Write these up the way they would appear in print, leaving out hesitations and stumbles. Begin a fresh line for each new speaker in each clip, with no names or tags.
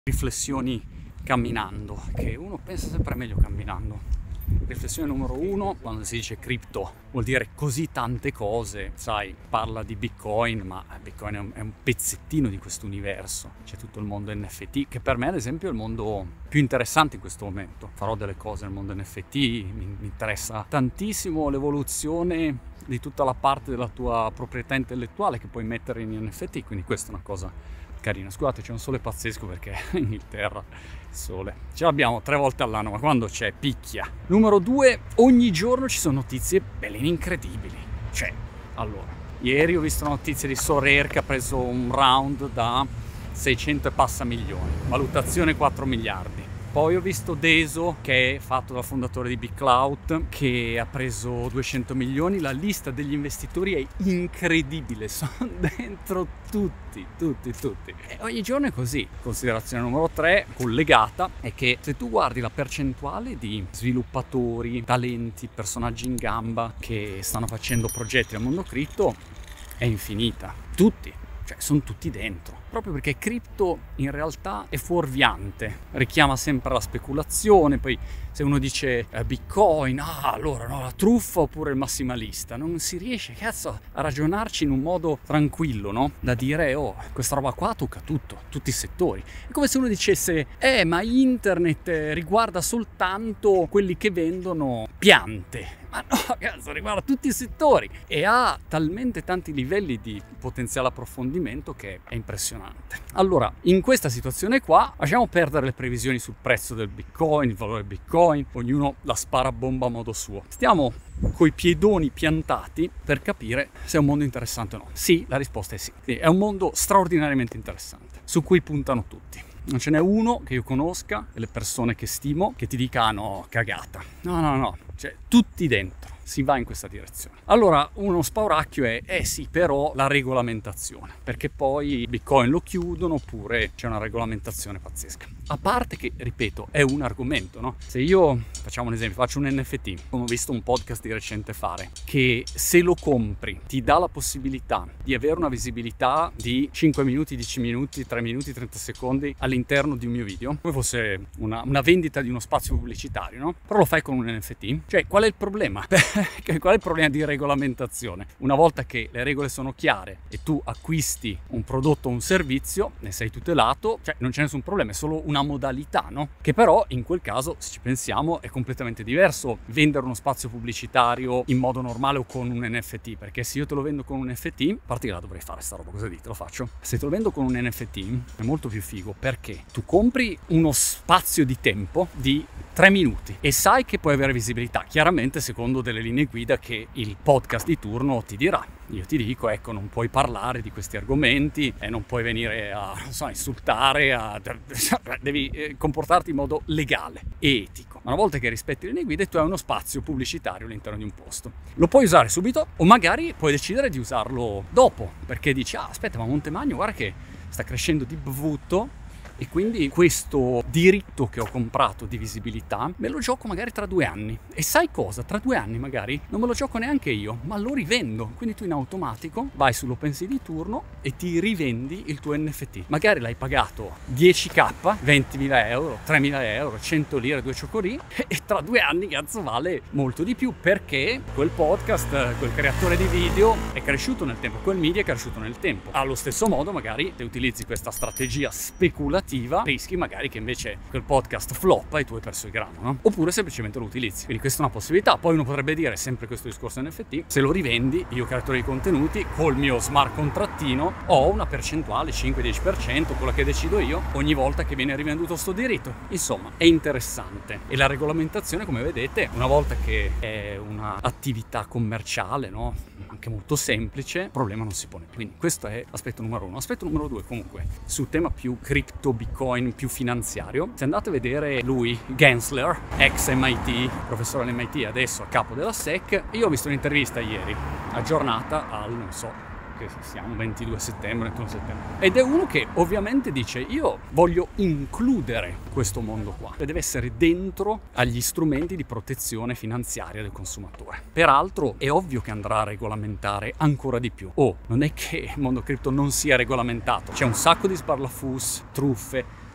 Riflessioni camminando, che uno pensa sempre meglio camminando. Riflessione numero 1, quando si dice cripto vuol dire così tante cose, sai, parla di Bitcoin, ma Bitcoin è un pezzettino di questo universo. C'è tutto il mondo NFT, che per me ad esempio è il mondo più interessante in questo momento. Farò delle cose nel mondo NFT, mi interessa tantissimo l'evoluzione di tutta la parte della tua proprietà intellettuale che puoi mettere in NFT, quindi questa è una cosa carina. Scusate, c'è un sole pazzesco perché in Inghilterra il sole ce l'abbiamo 3 volte all'anno, ma quando c'è picchia. Numero 2, ogni giorno ci sono notizie belline incredibili. Allora, ieri ho visto una notizia di Sorare che ha preso un round da 600 e passa milioni, valutazione 4 miliardi. Poi ho visto Deso, che è fatto dal fondatore di BitClout, che ha preso 200 milioni. La lista degli investitori è incredibile, sono dentro tutti. E ogni giorno è così. Considerazione numero 3, collegata, è che se tu guardi la percentuale di sviluppatori, talenti, personaggi in gamba che stanno facendo progetti nel mondo cripto, è infinita. Tutti. Sono tutti dentro, proprio perché cripto in realtà è fuorviante, richiama sempre la speculazione. Poi se uno dice Bitcoin, allora no, la truffa oppure il massimalista, non si riesce a ragionarci in un modo tranquillo, no? Da dire, questa roba qua tocca tutto, tutti i settori. È come se uno dicesse, ma internet riguarda soltanto quelli che vendono piante. Ma no, riguarda tutti i settori e ha talmente tanti livelli di potenziale approfondimento che è impressionante. Allora, in questa situazione qua, lasciamo perdere le previsioni sul prezzo del Bitcoin, il valore del Bitcoin, ognuno la spara a bomba a modo suo. Stiamo coi piedoni piantati per capire se è un mondo interessante o no. Sì, la risposta è sì. È un mondo straordinariamente interessante, su cui puntano tutti. Non ce n'è uno che io conosca, e le persone che stimo, che ti dica no, cagata. No, tutti dentro. Si va in questa direzione. Allora, uno spauracchio è sì, però la regolamentazione, perché poi Bitcoin lo chiudono oppure c'è una regolamentazione pazzesca. A parte che, ripeto, è un argomento, no? Se io, facciamo un esempio, faccio un NFT, come ho visto un podcast di recente fare, che se lo compri ti dà la possibilità di avere una visibilità di 5 minuti, 10 minuti, 3 minuti, 30 secondi all'interno di un mio video, come fosse una vendita di uno spazio pubblicitario, no? Però lo fai con un NFT. Qual è il problema? Qual è il problema di regolamentazione? Una volta che le regole sono chiare e tu acquisti un prodotto o un servizio, ne sei tutelato, non c'è nessun problema, è solo una modalità, no? Che però in quel caso, se ci pensiamo, è completamente diverso vendere uno spazio pubblicitario in modo normale o con un NFT, perché se io te lo vendo con un NFT, a parte che la dovrei fare sta roba, cosa dite? Lo faccio? Se te lo vendo con un NFT è molto più figo, perché tu compri uno spazio di tempo di 3 minuti e sai che puoi avere visibilità, chiaramente secondo delle linee guida che il podcast di turno ti dirà. Io ti dico, non puoi parlare di questi argomenti e non puoi venire a insultare, devi comportarti in modo legale e etico. Ma una volta che rispetti le linee guida, tu hai uno spazio pubblicitario all'interno di un posto. Lo puoi usare subito o magari puoi decidere di usarlo dopo, perché dici, aspetta, ma Montemagno guarda che sta crescendo di brutto, e quindi questo diritto che ho comprato di visibilità me lo gioco magari tra 2 anni. E sai cosa? Tra 2 anni magari non me lo gioco neanche io, ma lo rivendo. Quindi tu in automatico vai sull'OpenSea di turno e ti rivendi il tuo NFT. Magari l'hai pagato 10k, 20.000 euro, 3.000 euro, 100 lire, 2 cioccolini, e tra 2 anni cazzo vale molto di più, perché quel podcast, quel creatore di video è cresciuto nel tempo, quel media è cresciuto nel tempo. Allo stesso modo magari se utilizzi questa strategia speculativa, rischi magari che invece quel podcast floppa e tu hai perso il grano, no? Oppure semplicemente lo utilizzi. Quindi questa è una possibilità. Poi uno potrebbe dire, sempre questo discorso NFT, se lo rivendi, io creatore di contenuti, col mio smart contrattino ho una percentuale 5-10%, quella che decido io, ogni volta che viene rivenduto sto diritto. Insomma, è interessante. E la regolamentazione, come vedete, una volta che è una attività commerciale, no? Anche molto semplice, il problema non si pone. Quindi questo è l'aspetto numero 1. Aspetto numero 2, comunque, sul tema più cripto, Bitcoin, più finanziario, se andate a vedere lui, Gensler, ex MIT, professore all'MIT, adesso a capo della SEC, io ho visto un'intervista ieri, aggiornata al, non so, che siamo 22 settembre, 21 settembre, ed è uno che ovviamente dice, io voglio includere questo mondo qua, e deve essere dentro agli strumenti di protezione finanziaria del consumatore. Peraltro è ovvio che andrà a regolamentare ancora di più. Non è che il mondo cripto non sia regolamentato, c'è un sacco di sparlafus, truffe,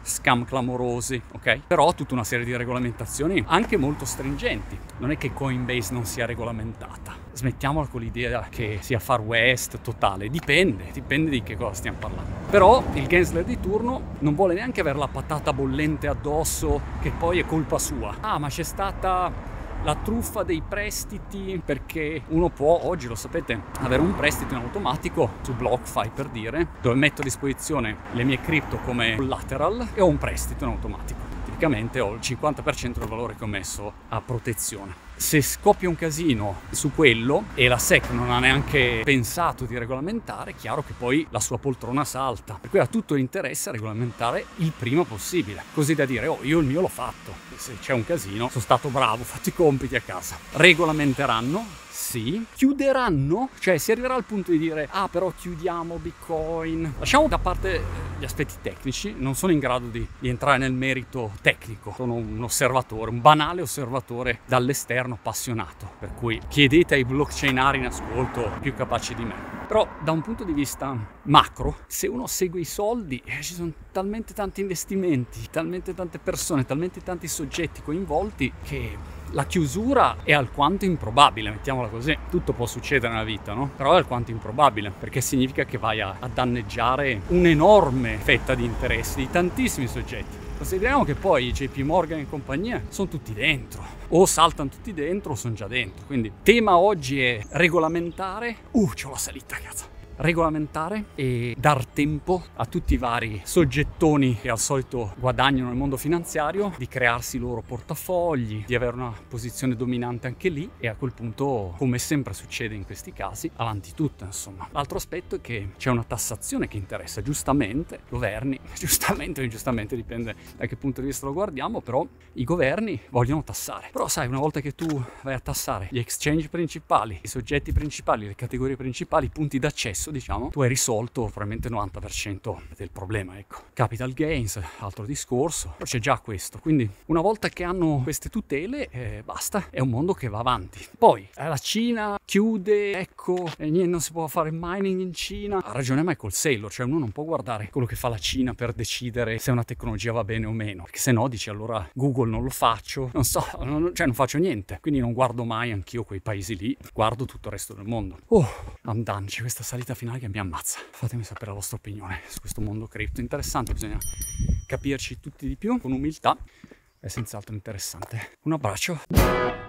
scam clamorosi, ok? Però tutta una serie di regolamentazioni anche molto stringenti. Non è che Coinbase non sia regolamentata. Smettiamola con l'idea che sia Far West totale, dipende di che cosa stiamo parlando. Però il Gensler di turno non vuole neanche avere la patata bollente addosso che poi è colpa sua. Ah, ma c'è stata la truffa dei prestiti, perché uno può, oggi lo sapete, avere un prestito in automatico su BlockFi, per dire, dove metto a disposizione le mie cripto come collateral e ho un prestito in automatico. Tipicamente ho il 50% del valore che ho messo a protezione. Se scoppia un casino su quello e la SEC non ha neanche pensato di regolamentare, è chiaro che poi la sua poltrona salta. Per cui ha tutto l'interesse a regolamentare il prima possibile, così da dire: oh, io il mio l'ho fatto, se c'è un casino sono stato bravo, ho fatto i compiti a casa. Regolamenteranno? Sì. Chiuderanno? Cioè si arriverà al punto di dire: ah, però chiudiamo Bitcoin. Lasciamo da parte gli aspetti tecnici, non sono in grado di entrare nel merito tecnico, sono un osservatore, un banale osservatore dall'esterno appassionato, per cui chiedete ai blockchainari in ascolto più capaci di me. Però da un punto di vista macro, se uno segue i soldi, ci sono talmente tanti investimenti, talmente tante persone, talmente tanti soggetti coinvolti che la chiusura è alquanto improbabile, mettiamola così. Tutto può succedere nella vita, no? Però è alquanto improbabile, perché significa che vai a danneggiare un'enorme fetta di interessi di tantissimi soggetti. Consideriamo che poi JP Morgan e compagnia sono tutti dentro, o saltano tutti dentro o sono già dentro. Quindi tema oggi è regolamentare. C'ho la salita, cazzo. Regolamentare e dar tempo a tutti i vari soggettoni che al solito guadagnano nel mondo finanziario di crearsi i loro portafogli, di avere una posizione dominante anche lì, e a quel punto, come sempre succede in questi casi, avanti tutto, insomma. L'altro aspetto è che c'è una tassazione che interessa giustamente i governi, giustamente o ingiustamente, dipende da che punto di vista lo guardiamo, però i governi vogliono tassare. Però sai, una volta che tu vai a tassare gli exchange principali, i soggetti principali, le categorie principali, i punti d'accesso, diciamo, tu hai risolto probabilmente il 90% del problema, ecco. Capital gains, altro discorso, però c'è già questo. Quindi una volta che hanno queste tutele, basta, è un mondo che va avanti. Poi la Cina chiude, ecco, niente, non si può fare mining in Cina. Ha ragione Michael Saylor, cioè uno non può guardare quello che fa la Cina per decidere se una tecnologia va bene o meno, perché se no dici: allora Google non lo faccio, non so, non faccio niente, quindi non guardo mai anch'io quei paesi lì, guardo tutto il resto del mondo. I'm done, c'è questa salita finale che mi ammazza. Fatemi sapere la vostra opinione su questo mondo cripto. Interessante, bisogna capirci tutti di più con umiltà, è senz'altro interessante. Un abbraccio.